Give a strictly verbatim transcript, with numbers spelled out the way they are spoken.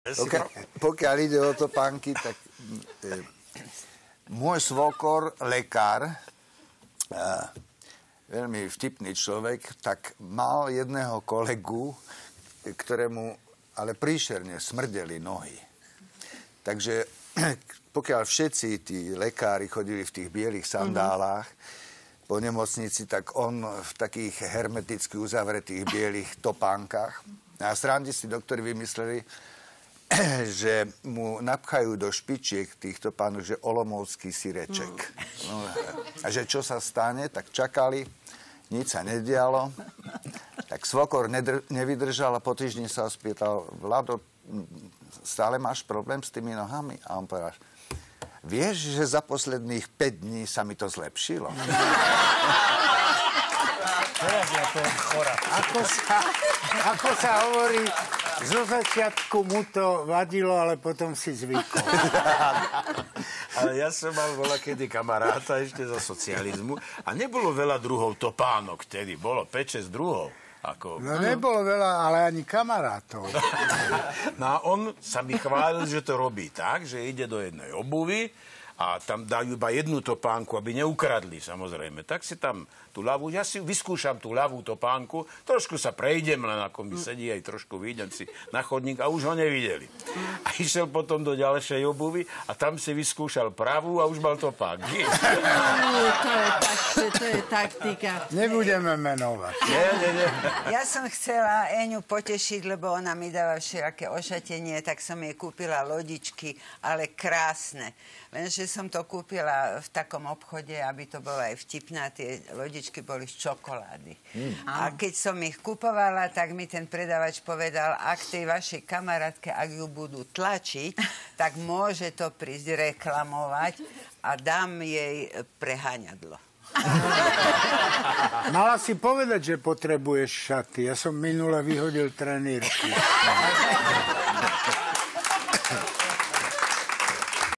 Pokiaľ, pokiaľ ide o topánky, tak e, môj svokor, lekár, e, veľmi vtipný človek, tak mal jedného kolegu, ktorému ale príšerne smrdeli nohy. Takže pokiaľ všetci tí lekári chodili v tých bielých sandálach mm-hmm. po nemocnici, tak on v takých hermeticky uzavretých bielých topánkach. A srandi si doktori vymysleli, že mu napchajú do špičiek týchto pánov, že olomoucký sireček. No, a že čo sa stane, tak čakali, nič sa nedialo. Tak svokor nedr- nevydržal a po týždni sa spýtal, Vlado, stále máš problém s tými nohami? A on povedal, vieš, že za posledných päť dní sa mi to zlepšilo? Teraz ja to je chora. Ako sa, ako sa hovorí, zo začiatku mu to vadilo, ale potom si zvykol. Ale ja som mal voľakedy kamaráta ešte za socializmu a nebolo veľa druhov topánok vtedy. Bolo päť šesť druhov. Ako... No nebolo veľa, ale ani kamarátov. No a on sa mi chválil, že to robí tak, že ide do jednej obuvy a tam dajú iba jednu topánku, aby neukradli, samozrejme. Tak si tam tú ľavú, ja si vyskúšam tú ľavú topánku, trošku sa prejdem, len ako mi sedí, aj trošku vyjdem si na chodník a už ho nevideli. A išiel potom do ďalšej obuvy a tam si vyskúšal pravú a už mal topánky. To je, tak, to je taktika. Nebudeme menovať. Nie, nie, nie. Ja som chcela Eňu potešiť, lebo ona mi dáva všelaké ošatenie, tak som jej kúpila lodičky, ale krásne. Lenže som to kúpila v takom obchode, aby to bolo aj vtipné, tie lodičky boli z čokolády. Mm. A keď som ich kupovala, tak mi ten predavač povedal, ak tej vašej kamarátke, ak ju budú tlačiť, tak môže to prísť reklamovať a dám jej preháňadlo. Mala si povedať, že potrebuješ šaty. Ja som minule vyhodil trenírky.